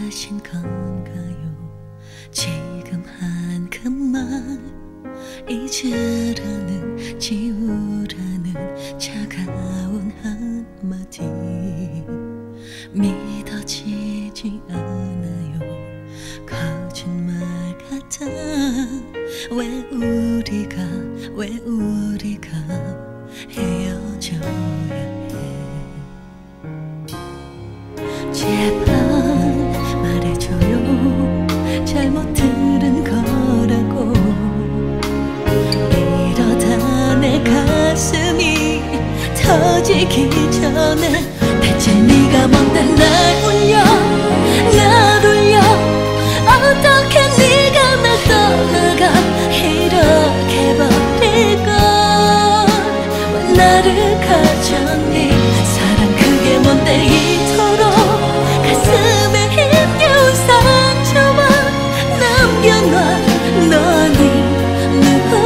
하신 건가요? 지금 한 그만 잊으라는 지우라는 차가운 한마디 믿어지지 않아요. 거짓말 같아. 왜 우리가 헤어져야 해. 제발 말해줘요. 잘못 들은 거라고. 이러다 내 가슴이 터지기 전에 대체 네가 뭔데 날 울려 날 울려. 어떻게 네가 날 떠나가 이렇게 버릴 걸. 왜 나를 가졌니. 사랑 그게 뭔데 이토록 가슴에 힘겨운 상처만 남겨놔. 너니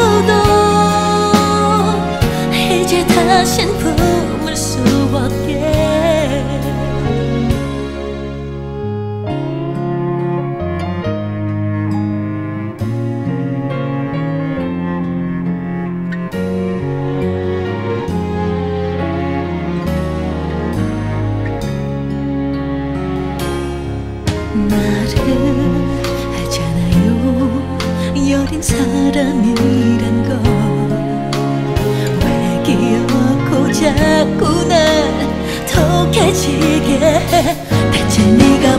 누구도 이제 다신 품을 수 없게. 나를 알잖아요. 여린 사람이란 걸. 왜 기억고 자꾸 날 독해지게 해. 대체 네가